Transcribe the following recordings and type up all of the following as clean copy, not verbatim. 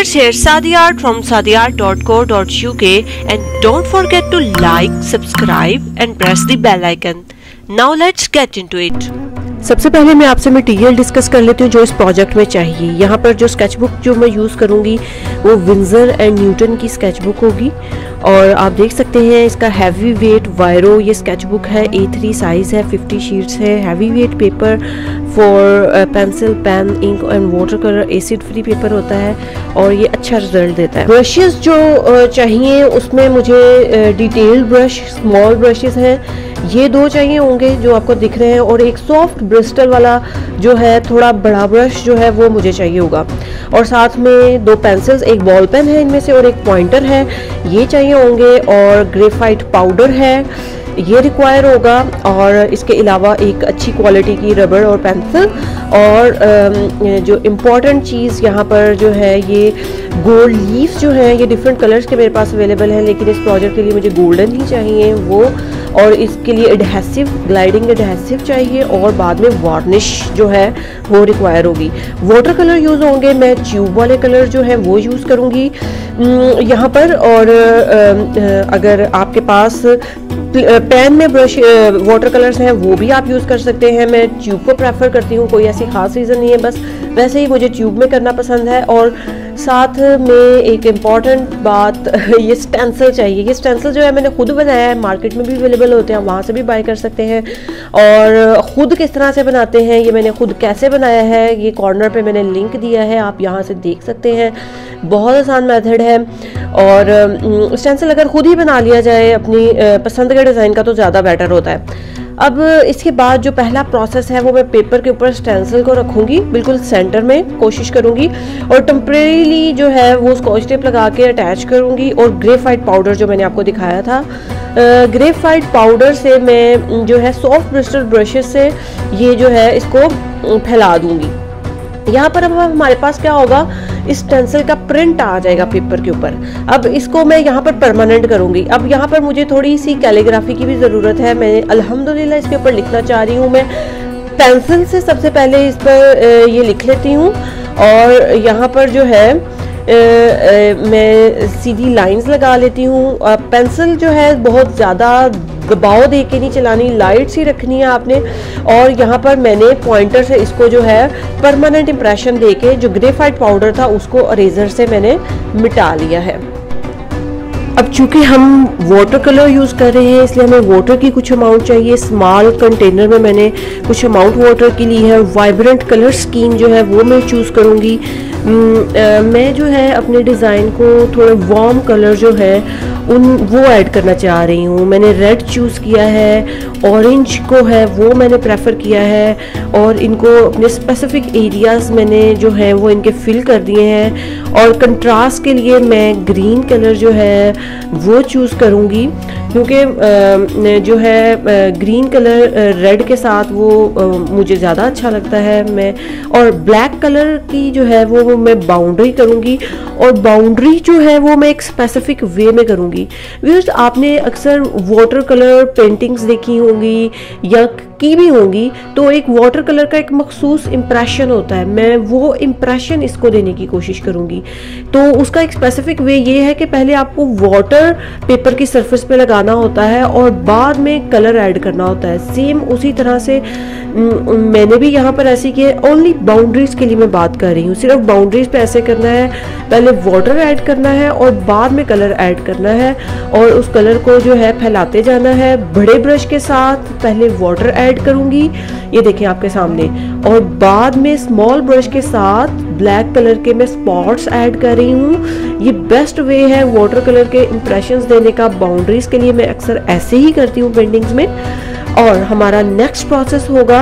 share Saadi Art from saadiart.co.uk and don't forget to like, subscribe and press the bell icon. Now let's get into it. सबसे पहले मैं आपसे material discuss कर लेती हूँ जो इस प्रोजेक्ट में चाहिए। यहाँ पर जो स्केचबुक जो मैं यूज़ करूँगी वो विंजर एंड न्यूटन की स्केचबुक होगी और आप देख सकते हैं इसका हैवी वेट वायरो ये स्केचबुक है, A3 साइज़ है, 50 शीट्स है। Heavy weight paper for pencil, pen, ink and water colour, acid free paper होता है और ये अच्छा रिजल्ट देता है। ब्रशेस जो चाहिए उसमें मुझे डिटेल्ड ब्रश, स्मॉल ब्रशेस हैं, ये दो चाहिए होंगे जो आपको दिख रहे हैं, और एक सॉफ्ट ब्रिस्टल वाला जो है थोड़ा बड़ा ब्रश जो है वो मुझे चाहिए होगा, और साथ में दो पेंसिल्स, एक बॉल पेन है इनमें से और एक पॉइंटर है, ये चाहिए होंगे, और ग्रेफाइट पाउडर है ये रिक्वायर होगा, और इसके अलावा एक अच्छी क्वालिटी की रबड़ और पेंसिल, और जो इम्पॉर्टेंट चीज़ यहाँ पर जो है ये गोल्ड लीफ जो है ये डिफरेंट कलर्स के मेरे पास अवेलेबल है, लेकिन इस प्रोजेक्ट के लिए मुझे गोल्डन ही चाहिए वो, और इसके लिए एडहेसिव, ग्लाइडिंग एडहेसिव चाहिए, और बाद में वार्निश जो है वो रिक्वायर होगी। वाटर कलर यूज़ होंगे, मैं ट्यूब वाले कलर जो है वो यूज़ करूँगी यहाँ पर, और अगर आपके पास पेन में ब्रश वाटर कलर्स हैं वो भी आप यूज़ कर सकते हैं। मैं ट्यूब को प्रेफर करती हूँ, कोई ऐसी खास रीज़न नहीं है, बस वैसे ही मुझे ट्यूब में करना पसंद है। और साथ में एक इम्पॉर्टेंट बात ये स्टेंसिल चाहिए। ये स्टेंसिल जो है मैंने खुद बनाया है, मार्केट में भी अवेलेबल होते हैं, वहाँ से भी बाय कर सकते हैं। और ख़ुद किस तरह से बनाते हैं, ये मैंने खुद कैसे बनाया है, ये कॉर्नर पे मैंने लिंक दिया है, आप यहाँ से देख सकते हैं। बहुत आसान मेथड है, और स्टेंसिल अगर खुद ही बना लिया जाए अपनी पसंद के डिज़ाइन का तो ज़्यादा बेटर होता है। अब इसके बाद जो पहला प्रोसेस है वो मैं पेपर के ऊपर स्टेंसिल को रखूँगी बिल्कुल सेंटर में, कोशिश करूँगी, और टेम्परेरीली जो है वो स्कॉच टेप लगा के अटैच करूँगी। और ग्रेफाइट पाउडर जो मैंने आपको दिखाया था, ग्रेफाइट पाउडर से मैं जो है सॉफ्ट ब्रिस्टल ब्रशेस से ये जो है इसको फैला दूँगी। यहाँ पर अब हमारे पास क्या होगा, इस स्टेंसिल का प्रिंट आ जाएगा पेपर के ऊपर। अब इसको मैं यहाँ पर परमानेंट करूँगी। अब यहाँ पर मुझे थोड़ी सी कैलीग्राफी की भी ज़रूरत है, मैं अल्हम्दुलिल्लाह इसके ऊपर लिखना चाह रही हूँ। मैं पेंसिल से सबसे पहले इस पर ये लिख लेती हूँ, और यहाँ पर जो है मैं सीधी लाइंस लगा लेती हूँ। पेंसिल जो है बहुत ज़्यादा दबाव दे के नहीं चलानी, लाइट सी रखनी है आपने। और यहाँ पर मैंने पॉइंटर से इसको जो है परमानेंट इम्प्रेशन दे के जो ग्रेफाइट पाउडर था उसको इरेजर से मैंने मिटा लिया है। अब चूंकि हम वाटर कलर यूज़ कर रहे हैं इसलिए हमें वाटर की कुछ अमाउंट चाहिए। स्मॉल कंटेनर में मैंने कुछ अमाउंट वाटर की ली है। वाइब्रेंट कलर स्कीम जो है वो मैं चूज़ करूँगी। मैं जो है अपने डिज़ाइन को थोड़े वार्म कलर जो है वो ऐड करना चाह रही हूँ। मैंने रेड चूज़ किया है, ऑरेंज को है वो मैंने प्रेफर किया है, और इनको अपने स्पेसिफिक एरियाज़ मैंने जो है वो इनके फिल कर दिए हैं। और कंट्रास्ट के लिए मैं ग्रीन कलर जो है वो चूज़ करूँगी, क्योंकि जो है ग्रीन कलर रेड के साथ वो मुझे ज़्यादा अच्छा लगता है। मैं और ब्लैक कलर की जो है वो मैं बाउंड्री करूँगी, और बाउंड्री जो है वो मैं एक स्पेसिफिक वे में करूँगी। व्यूअर्स, आपने अक्सर वाटर कलर पेंटिंग्स देखी होंगी या की भी होंगी, तो एक वाटर कलर का एक मखसूस इम्प्रेशन होता है, मैं वो इम्प्रेशन इसको देने की कोशिश करूँगी। तो उसका एक स्पेसिफिक वे ये है कि पहले आपको वाटर पेपर की सरफेस पे लगाना होता है और बाद में कलर ऐड करना होता है। सेम उसी तरह से मैंने भी यहाँ पर ऐसे किया। ओनली बाउंड्रीज के लिए मैं बात कर रही हूँ, सिर्फ बाउंड्रीज पे ऐसे करना है, पहले वाटर ऐड करना है और बाद में कलर ऐड करना है, और उस कलर को जो है फैलाते जाना है। बड़े ब्रश के साथ पहले वाटर ऐड करूँगी, ये देखिए आपके सामने, और बाद में स्मॉल ब्रश के साथ ब्लैक कलर के मैं स्पॉट्स ऐड कर रही हूँ। ये बेस्ट वे है वाटर कलर के इंप्रेशंस देने का। बाउंड्रीज के लिए मैं अक्सर ऐसे ही करती हूँ पेंटिंग्स में। और हमारा नेक्स्ट प्रोसेस होगा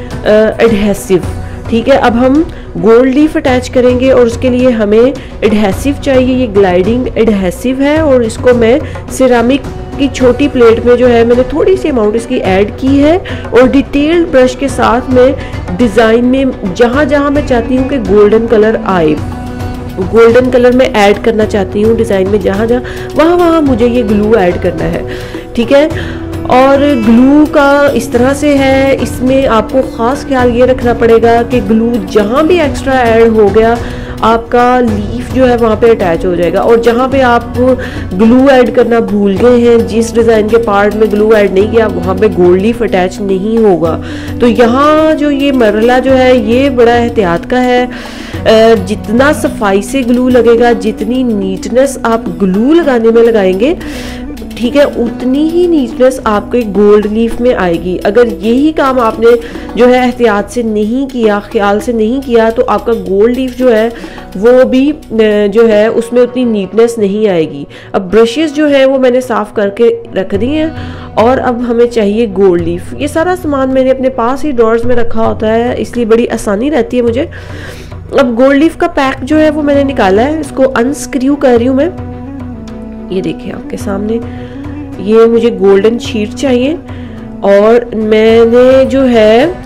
एडहेसिव। ठीक है, अब हम गोल्ड लीफ अटैच करेंगे और उसके लिए हमें एडहेसिव चाहिए। ये ग्लाइडिंग एडहेसिव है, और इसको मैं सिरामिक की छोटी प्लेट में जो है मैंने थोड़ी सी अमाउंट इसकी ऐड की है, और डिटेल्ड ब्रश के साथ में डिज़ाइन में जहाँ जहाँ मैं चाहती हूँ कि गोल्डन कलर आए, गोल्डन कलर में ऐड करना चाहती हूँ डिज़ाइन में, जहाँ जहाँ वहाँ मुझे ये ग्लू ऐड करना है। ठीक है, और ग्लू का इस तरह से है, इसमें आपको ख़ास ख्याल ये रखना पड़ेगा कि ग्लू जहाँ भी एक्स्ट्रा ऐड हो गया आपका लीफ जो है वहाँ पे अटैच हो जाएगा। और जहाँ पे आप ग्लू ऐड करना भूल गए हैं, जिस डिज़ाइन के पार्ट में ग्लू ऐड नहीं किया, वहाँ पे गोल्ड लीफ अटैच नहीं होगा। तो यहाँ जो ये मरला जो है ये बड़ा एहतियात का है। जितना सफाई से ग्लू लगेगा, जितनी नीटनेस आप ग्लू लगाने में लगाएंगे, ठीक है, उतनी ही नीटनेस आपके गोल्ड लीफ में आएगी। अगर यही काम आपने जो है एहतियात से नहीं किया, ख्याल से नहीं किया, तो आपका गोल्ड लीफ जो है वो भी जो है उसमें उतनी नीटनेस नहीं आएगी। अब ब्रशेस जो है वो मैंने साफ करके रख दिए हैं और अब हमें चाहिए गोल्ड लीफ। ये सारा सामान मैंने अपने पास ही ड्रॉर्स में रखा होता है, इसलिए बड़ी आसानी रहती है मुझे। अब गोल्ड लीफ का पैक जो है वो मैंने निकाला है, इसको अनस्क्रू कर रही हूँ मैं। ये देखिए आपके सामने, ये मुझे गोल्डन शीट चाहिए और मैंने जो है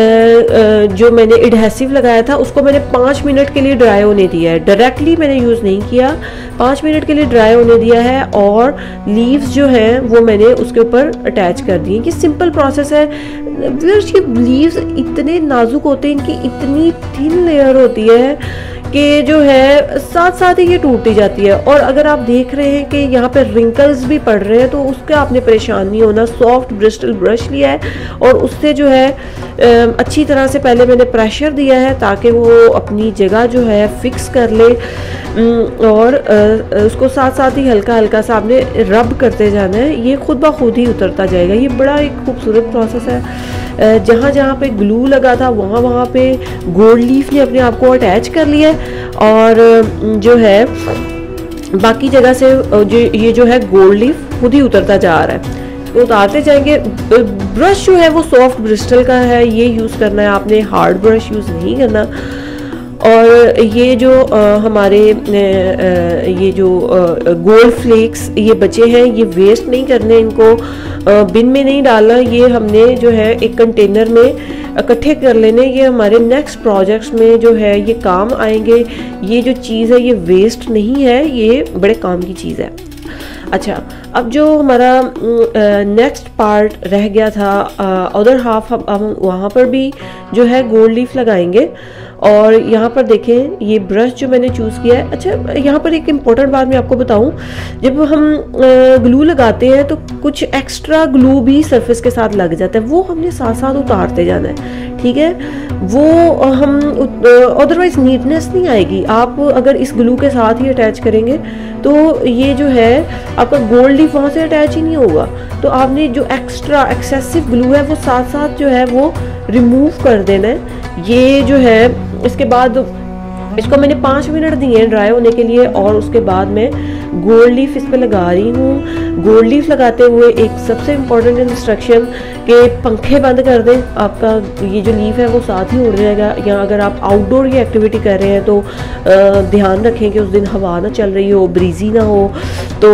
जो मैंने एडहेसिव लगाया था उसको मैंने 5 मिनट के लिए ड्राई होने दिया है। डायरेक्टली मैंने यूज़ नहीं किया, 5 मिनट के लिए ड्राई होने दिया है और लीव्स जो हैं वो मैंने उसके ऊपर अटैच कर दिए। ये सिंपल प्रोसेस है। ये लीव्स इतने नाजुक होते हैं, इनकी इतनी थिन लेयर होती है कि जो है साथ साथ ही ये टूटती जाती है। और अगर आप देख रहे हैं कि यहाँ पे रिंकल्स भी पड़ रहे हैं तो उसका आपने परेशान नहीं होना। सॉफ्ट ब्रिस्टल ब्रश लिया है और उससे जो है अच्छी तरह से पहले मैंने प्रेशर दिया है ताकि वो अपनी जगह जो है फिक्स कर ले और उसको साथ साथ ही हल्का हल्का सा आपने रब करते जाना है। ये खुद ब खुद ही उतरता जाएगा। ये बड़ा एक खूबसूरत प्रोसेस है। जहाँ जहाँ पे ग्लू लगा था वहाँ वहाँ पे गोल्ड लीफ ने अपने आप को अटैच कर लिया और जो है बाकी जगह से जो ये जो है गोल्ड लीफ खुद ही उतरता जा रहा है। तो उतारते जाएंगे। ब्रश जो है वो सॉफ्ट ब्रिस्टल का है, ये यूज़ करना है आपने, हार्ड ब्रश यूज़ नहीं करना। और ये जो हमारे ये जो गोल्ड फ्लेक्स ये बचे हैं, ये वेस्ट नहीं करने, इनको बिन में नहीं डालना। ये हमने जो है एक कंटेनर में इकट्ठे कर लेने। ये हमारे नेक्स्ट प्रोजेक्ट्स में जो है ये काम आएंगे। ये जो चीज़ है ये वेस्ट नहीं है, ये बड़े काम की चीज़ है। अच्छा, अब जो हमारा नेक्स्ट पार्ट रह गया था, अदर हाफ हम वहाँ पर भी जो है गोल्ड लीफ लगाएंगे। और यहाँ पर देखें ये ब्रश जो मैंने चूज़ किया है। अच्छा, यहाँ पर एक इम्पॉर्टेंट बात मैं आपको बताऊँ, जब हम ग्लू लगाते हैं तो कुछ एक्स्ट्रा ग्लू भी सरफेस के साथ लग जाता है, वो हमने साथ साथ उतारते जाना है, ठीक है। वो हम अदरवाइज नीटनेस नहीं आएगी। आप अगर इस ग्लू के साथ ही अटैच करेंगे तो ये जो है आपका गोल्ड लीफ वहाँ से अटैच ही नहीं होगा। तो आपने जो एक्स्ट्रा एक्सेसिव ग्लू है वो साथ साथ जो है वो रिमूव कर देना है। ये जो है इसके बाद इसको मैंने 5 मिनट दिए हैं ड्राई होने के लिए और उसके बाद मैं गोल्ड लीफ इस पे लगा रही हूँ। गोल्ड लीफ लगाते हुए एक सबसे इम्पोर्टेंट इंस्ट्रक्शन कि पंखे बंद कर दें, आपका ये जो लीफ है वो साथ ही उड़ जाएगा। या अगर आप आउटडोर की एक्टिविटी कर रहे हैं तो ध्यान रखें कि उस दिन हवा ना चल रही हो, ब्रीजी ना हो। तो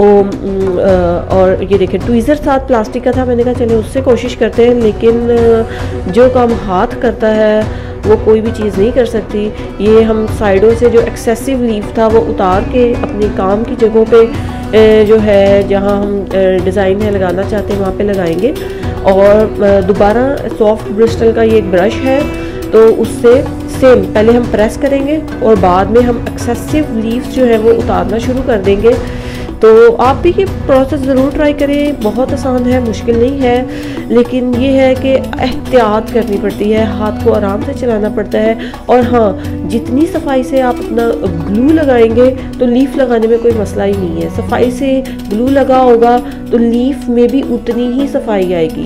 और ये देखें ट्वीज़र साथ प्लास्टिक का था, मैंने कहा चले उससे कोशिश करते हैं, लेकिन जो काम हाथ करता है वो कोई भी चीज़ नहीं कर सकती। ये हम साइडों से जो एक्सेसिव लीफ था वो उतार के अपनी काम की जगहों पे जो है जहाँ हम डिज़ाइन है लगाना चाहते हैं वहाँ पे लगाएंगे। और दोबारा सॉफ्ट ब्रिस्टल का ये एक ब्रश है तो उससे सेम पहले हम प्रेस करेंगे और बाद में हम एक्सेसिव लीव्स जो है वो उतारना शुरू कर देंगे। तो आप भी ये प्रोसेस ज़रूर ट्राई करें, बहुत आसान है, मुश्किल नहीं है, लेकिन ये है कि एहतियात करनी पड़ती है, हाथ को आराम से चलाना पड़ता है। और हाँ, जितनी सफाई से आप अपना ग्लू लगाएंगे तो लीफ लगाने में कोई मसला ही नहीं है। सफाई से ग्लू लगा होगा तो लीफ में भी उतनी ही सफाई आएगी।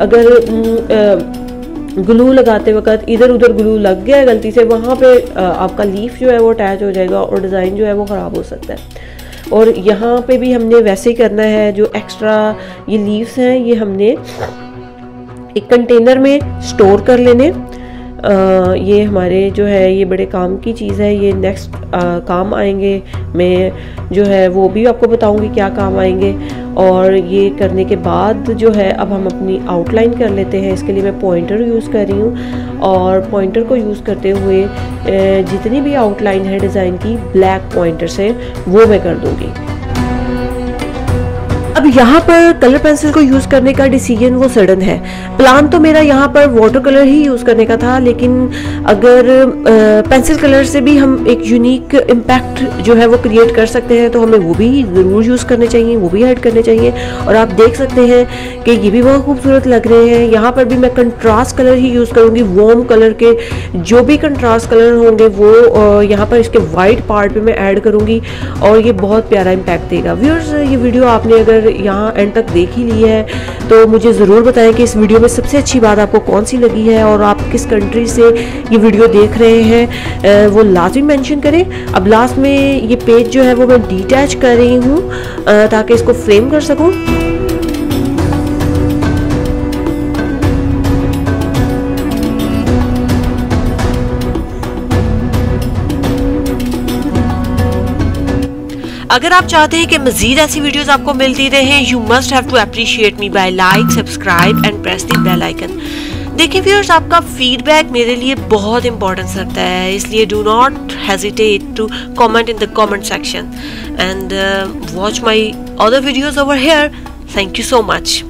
अगर ग्लू लगाते वक्त इधर उधर ग्लू लग गया गलती से, वहाँ पे आपका लीफ जो है वो अटैच हो जाएगा और डिज़ाइन जो है वो ख़राब हो सकता है। और यहाँ पे भी हमने वैसे ही करना है। जो एक्स्ट्रा ये लीव्स हैं ये हमने एक कंटेनर में स्टोर कर लेने। ये हमारे जो है ये बड़े काम की चीज़ है, ये नेक्स्ट काम आएंगे। मैं जो है वो भी आपको बताऊंगी क्या काम आएंगे। और ये करने के बाद जो है अब हम अपनी आउटलाइन कर लेते हैं। इसके लिए मैं पॉइंटर यूज़ कर रही हूँ और पॉइंटर को यूज़ करते हुए जितनी भी आउटलाइन है डिज़ाइन की ब्लैक पॉइंटर से वो मैं कर दूँगी। अब यहाँ पर कलर पेंसिल को यूज़ करने का डिसीजन वो सडन है। प्लान तो मेरा यहाँ पर वाटर कलर ही यूज़ करने का था, लेकिन अगर पेंसिल कलर से भी हम एक यूनिक इम्पैक्ट जो है वो क्रिएट कर सकते हैं तो हमें वो भी ज़रूर यूज़ करने चाहिए, वो भी ऐड करने चाहिए। और आप देख सकते हैं कि ये भी बहुत खूबसूरत लग रहे हैं। यहाँ पर भी मैं कंट्रास्ट कलर ही यूज़ करूँगी, वार्म कलर के जो भी कंट्रास्ट कलर होंगे वो यहाँ पर इसके वाइट पार्ट पे मैं ऐड करूँगी और ये बहुत प्यारा इम्पैक्ट देगा। व्यूअर्स, ये वीडियो आपने अगर यहाँ एंड तक देख ही ली है तो मुझे ज़रूर बताएं कि इस वीडियो में सबसे अच्छी बात आपको कौन सी लगी है और आप किस कंट्री से ये वीडियो देख रहे हैं वो लाजमी मेंशन करें। अब लास्ट में ये पेज जो है वो मैं डिटैच कर रही हूँ ताकि इसको फ्रेम कर सकूँ। अगर आप चाहते हैं कि मजीद ऐसी वीडियोस आपको मिलती रहें, you must have to appreciate me by like, subscribe and press the bell icon. देखिए व्यूअर्स, आपका फीडबैक मेरे लिए बहुत इंपॉर्टेंस रखता है, इसलिए do not hesitate to comment in the comment section and watch my other videos over here. Thank you so much.